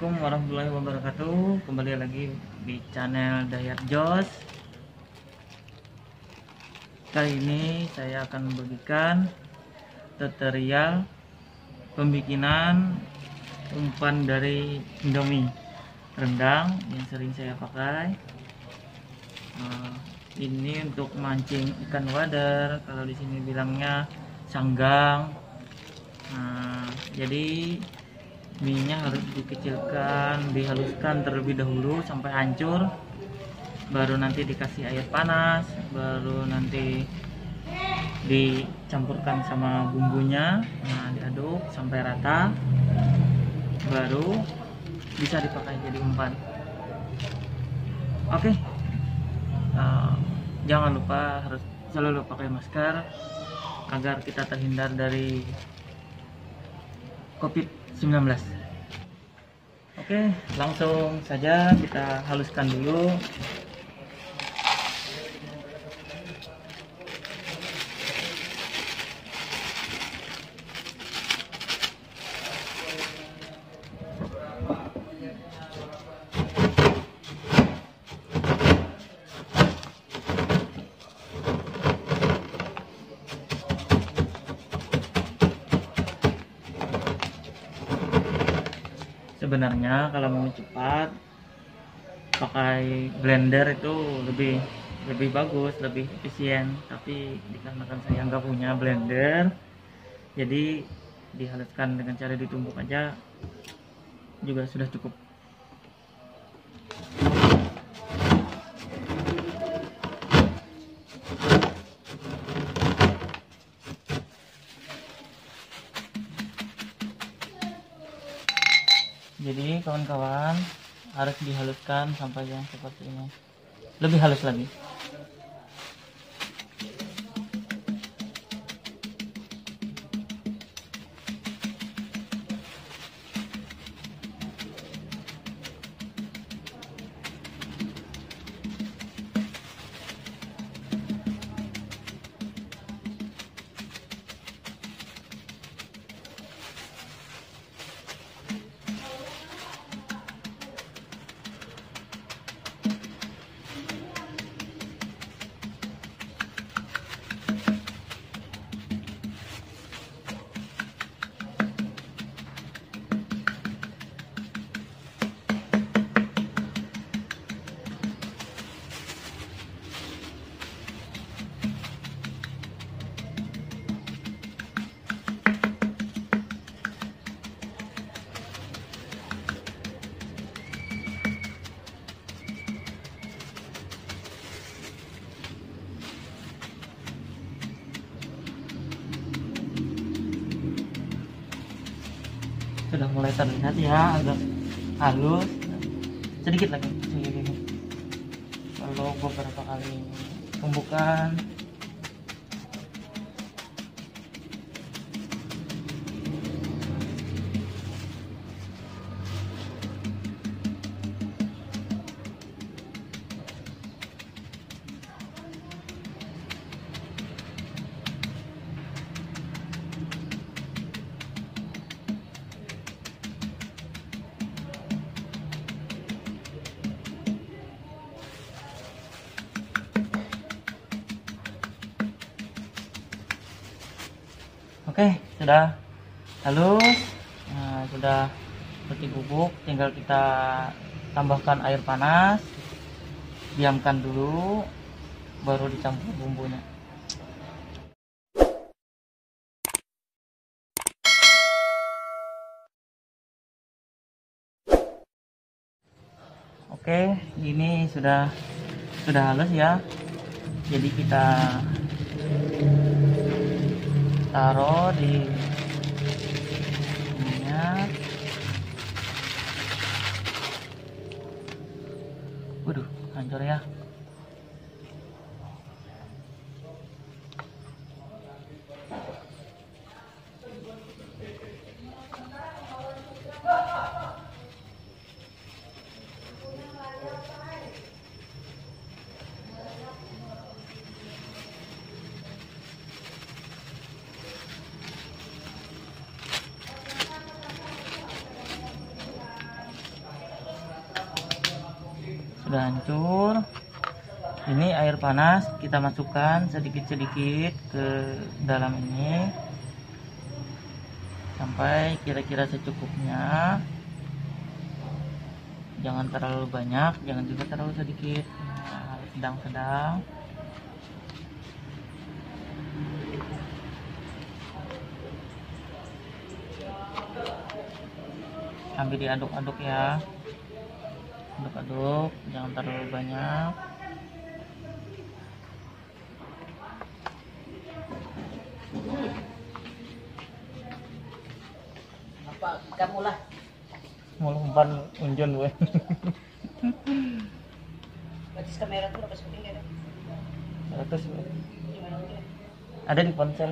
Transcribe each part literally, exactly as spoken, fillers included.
Assalamualaikum warahmatullahi wabarakatuh. Kembali lagi di channel Dayat Jos. Kali ini saya akan membagikan tutorial pembikinan umpan dari Indomie rendang yang sering saya pakai. Nah, ini untuk mancing ikan wader, kalau di sini bilangnya sanggang. Nah, jadi minyak harus dikecilkan, dihaluskan terlebih dahulu sampai hancur, baru nanti dikasih air panas, baru nanti dicampurkan sama bumbunya. Nah, diaduk sampai rata, baru bisa dipakai jadi umpan. Oke, uh, jangan lupa harus selalu pakai masker agar kita terhindar dari covid sembilan belas. Oke, langsung saja kita haluskan dulu. Sebenarnya kalau mau cepat pakai blender itu lebih lebih bagus, lebih efisien, tapi dikarenakan saya nggak punya blender, jadi dihaluskan dengan cara ditumbuk aja juga sudah cukup. Jadi kawan-kawan harus dihaluskan sampai yang seperti ini, lebih halus lagi. Sudah mulai terlihat ya, agak halus, sedikit lagi sedikit. Kalau beberapa kali tumbukan. Oke, sudah halus. Nah, sudah seperti bubuk, tinggal kita tambahkan air panas, diamkan dulu, baru dicampur bumbunya. Oke, ini sudah sudah halus ya. Jadi kita taruh di minyak. Waduh, hancur ya. sudah hancur. Ini air panas kita masukkan sedikit-sedikit ke dalam ini sampai kira-kira secukupnya. Jangan terlalu banyak, jangan juga terlalu sedikit. Nah, sedang-sedang. Sambil diaduk-aduk ya, aduk-aduk, jangan terlalu banyak. Apa kamu lah Mau umpan unjun gue. batis kamera tuh lepas kuning ya. Terus ada di ponsel.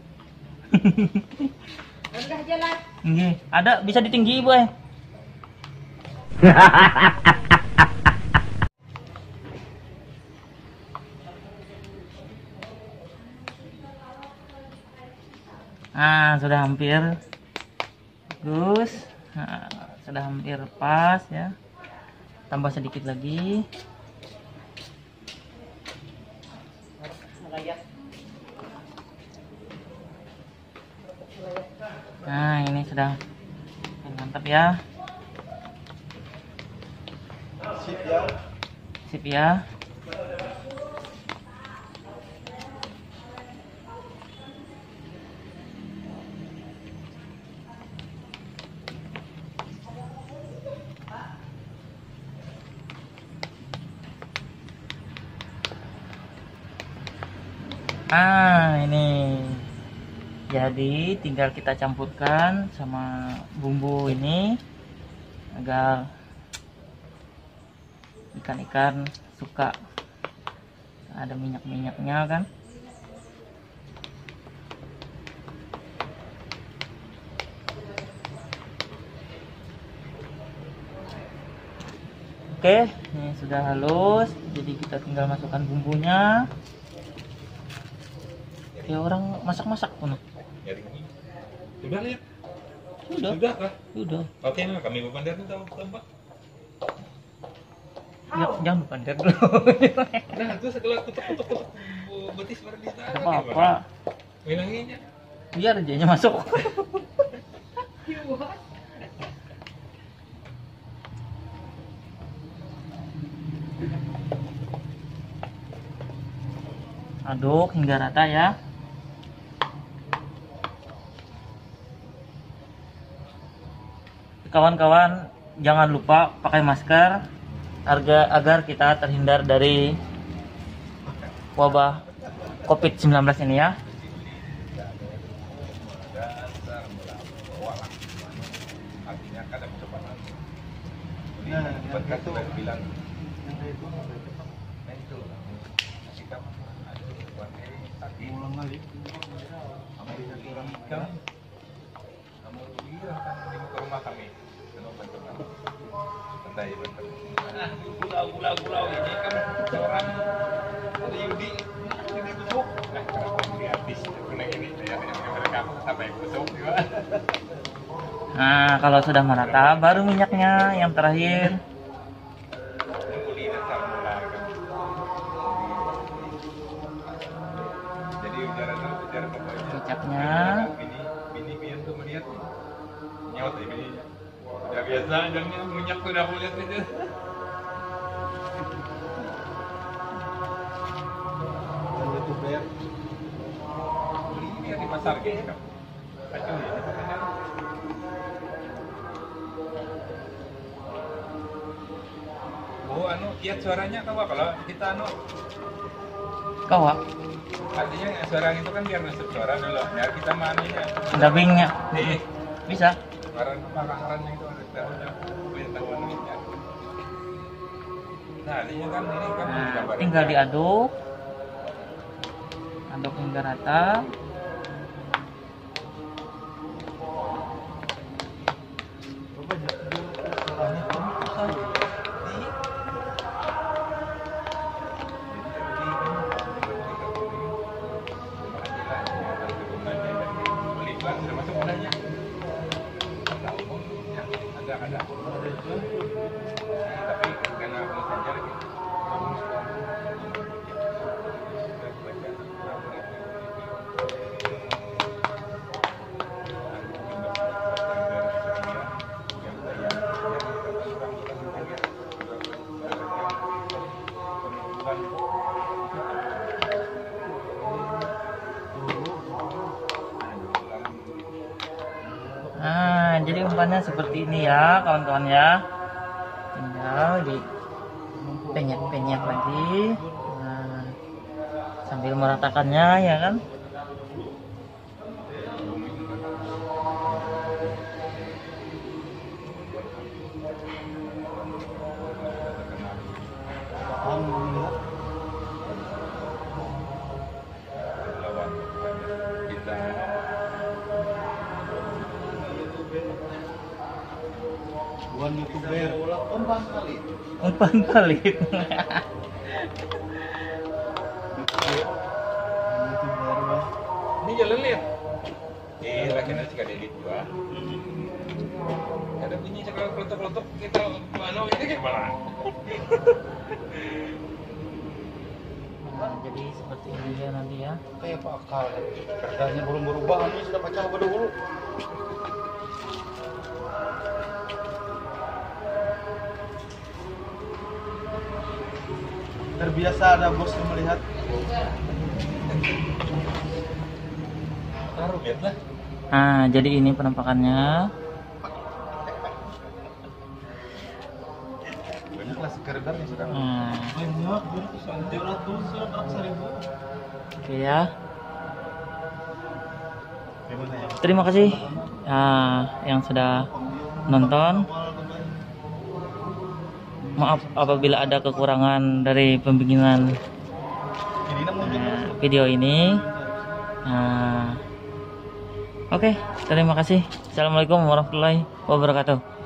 Rendah aja lah. Nggih, ada bisa ditinggi boy. Nah, sudah hampir bagus. Nah, sudah hampir pas ya. Tambah sedikit lagi. Nah, ini sudah mantap ya. Sip ya. Sip ya. Ah, ini jadi tinggal kita campurkan sama bumbu ini agar ikan-ikan suka ada minyak-minyaknya kan. Oke, ini sudah halus, jadi kita tinggal masukkan bumbunya. Kayak orang masak-masak pun. Sudah lihat? Sudah. Sudah kah? Sudah. Oke, nah kami berbandar itu tahu tempat. Ya, jangan berbandar dulu. Nah, itu setelah kutuk-kutuk-kutuk betis baru di sana. Apa-apa. Bilanginnya. Biar aja masuk. Aduk hingga rata ya. Kawan-kawan, jangan lupa pakai masker agar agar kita terhindar dari wabah covid sembilan belas ini ya. Nah, itu bilang ulang kali. Kamu ke rumah kami. Santai bentar. Gula-gula-gula ini kan orang dari Yudi ini busuk. Nah, kalau di habis kena ini saya dengan mereka sampai busuk juga. Nah, kalau sudah merata baru minyaknya yang terakhir. Jadi ujaran ujaran pokoknya. Kecapnya. Bini bini biar tuh melihat nyaut ya bininya. Ya biasa jangan minyak sudah aku lihat itu. Itu bayar. Beli ini di pasar gitu kan. Kacau ya. Oh, anu kiat suaranya kau kalau kita anu Kawak, artinya suara itu kan biar masuk suara dulu. Ya kita maninya. dubbingnya Nih, bisa. Karan pakaran itu ada taruhnya bintang manusia. Nah, ini kan ini kan Nah, gambar. tinggal diaduk, aduk hingga rata. Ada ada. Tapi karena Nah, jadi umpannya seperti ini ya, kawan-kawan ya. Tinggal di penyet-penyet lagi. Nah, sambil meratakannya ya kan. Bukan youtuber, umpan kali. Umpan palit. Ini jalan lihat. Eh, lagi nanti kada edit gua. Ada bunyi sekali kelotok-kelotok kita mana ini kayak mana? Nah, jadi seperti ini ya nanti ya. Kayak apa akal? Kerjanya belum berubah, ini sudah baca apa dulu? Terbiasa ada bos yang melihat. Taruh lihat lah. Nah, jadi ini penampakannya. Banyak lah sekedar yang sedang. Nah, Banyak, tujuh ratus seribu. oke ya. Gimana ya? Terima kasih ah, yang sudah nonton. Maaf apabila ada kekurangan dari pembikinan uh, video ini. Uh, Oke, okay, terima kasih. Assalamualaikum warahmatullahi wabarakatuh.